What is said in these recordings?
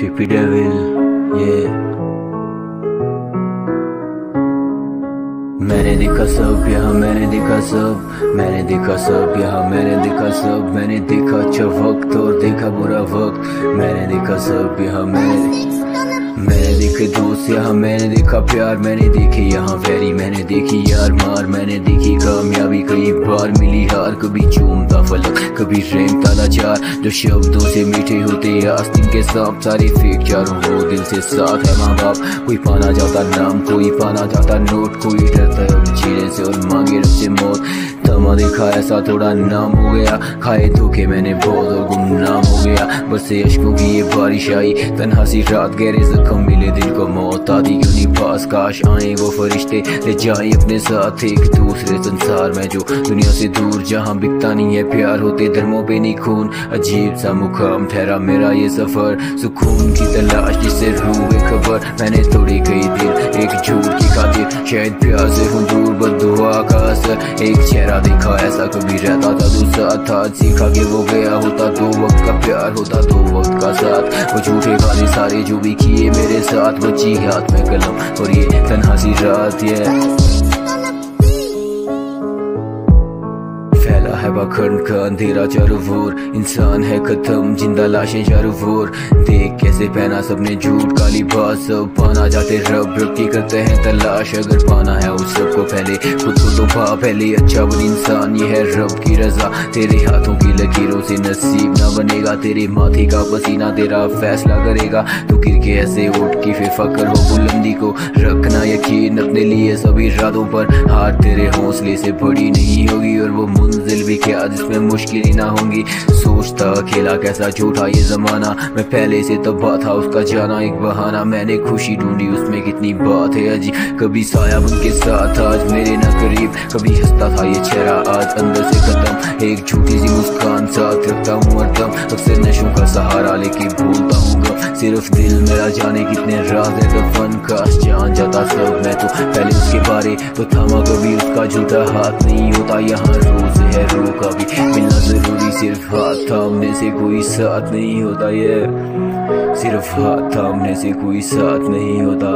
Creepy Devil, yeah। मैंने देखा सब यहाँ, मैंने देखा सब, मैंने देखा सब यहाँ, मैंने देखा सब, मैंने देखा अच्छा वक्त और देखा बुरा वक्त। मैंने देखा सब यहाँ, मैंने देखे दोस्त यहाँ, मैंने देखा प्यार, मैंने देखे यहाँ वैरी, मैंने देखी यार मार, मैंने देखी कामयाबी कई बार मिली हार। कभी चूमता फलक, कभी रेंगता लाचार, जो शब्दों से मीठे होते आस्तीन के सांप, सारे फेक चारों हो दिल से साथ है माँ बाप। कोई पाना चाहता नाम, कोई पाना चाहता नोट, कोई डरता है अब जीने से और मांगे रब से मौत। तमा देखा ऐसा थोड़ा नाम हो गया, खाए धोखे मैंने बहुत और गुमनाम हो गया। बरसे अश्कों की ये बारिश आई, तन्हा सी रात गहरे जख्म मिले दिल को मौत आती क्यों नहीं पास। काश आए वो फरिश्ते ले जाए अपने साथ एक दूसरे संसार में जो दुनिया से दूर, जहाँ बिकता नहीं है प्यार, होते धर्मों पे नहीं खून। अजीब सा मुकाम ठहरा मेरा ये सफर, सुकून की तलाश जिससे रूह खबर। मैंने तोड़ी कई दिल एक झूठ की खातिर, शायद प्यार से हूँ दूर बद्दुआ का असर। एक चेहरा देखा ऐसा कभी रहता था दूसरा था, सीखा कि वो गया होता दो वक्त का प्यार, होता दो वक्त का साथ। वो झूठे गाने सारे जो भी किए मेरे साथ, बची हाथ में कलम और ये तन्हा सी रात। ये फैला है बाखंड का अंधेरा चारों ओर, इंसान है खत्म जिंदा लाशें चारों ओर। देख कैसे पहना सबने झूठ का लिबास, सब पाना जाते रब की करते हैं तलाश। अगर पाना है उस रब को पहले खुद को तो पा, पहले अच्छा बन इंसान, ये है रब की रजा। तेरे हाथों की लकीरों से नसीब ना बनेगा, तेरे माथे का पसीना तेरा फैसला करेगा। तू गिर के ऐसे उठ की फिर फकर हो बुलंदी को, रखना यकीन अपने लिए सभी इरादों पर। हार तेरे हौसले से बड़ी नहीं होगी और वो मंजिल भी क्या जिसमें मुश्किल ना होंगी। सोचता अकेला कैसा झूठा ये जमाना, मैं पहले से तबाह था उसका जाना एक बहाना। मैंने खुशी ढूंढी उसमें कितनी बात है अजी, कभी साया बन के साथ आज मेरे ना करीब। कभी हंसता था ये चेहरा आज अंदर से खत्म, एक झूठी सी मुस्कान साथ रखता हूँ हरदम। अक्सर नशों का सहारा लेके भूलता हूँ गम, सिर्फ दिल मेरा जाने कितने राज है दफन। काश जान जाता सब मैं तो पहले उसके बारे, तो थामा कभी उसका झूठा हाथ नहीं होता। यहाँ रोज है रो का भी मिलना जरूरी, सिर्फ हाथ थामने से कोई साथ नहीं होता। ये सिर्फ हाथ थामने से कोई साथ नहीं होता।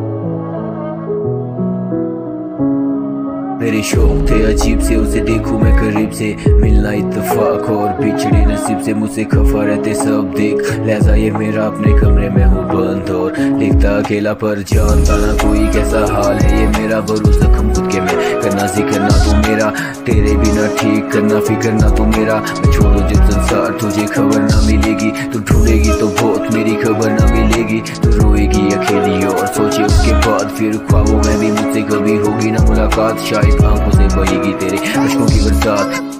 मेरे शौक थे अजीब से, उसे देखूं मैं करीब से, मिलना इत्तेफाक और बिछड़े नसीब से। मुझसे खफा रहते सब देख, लिहाजा ये मेरा अपने कमरे में हूँ बंद और लिखता अकेला पर जानता ना कोई कैसा हाल है। ये मेरा भरोसा जख्म खुद के मैं करना सीखना तू मेरा, तेरे बिना ठीक करना फिक्र ना तू मेरा। मैं छोड़ो जब संसार तुझे खबर ना मिलेगी, तू ढूंढेगी तो बहुत मेरी खबर ना मिलेगी। तू रोएगी अकेली और सोचे उसके बाद फिर ख्वाबों में भी मुझसे कभी होगी ना मुलाकात। शायद आंखों से बहेगी तेरे अश्कों की बरसात।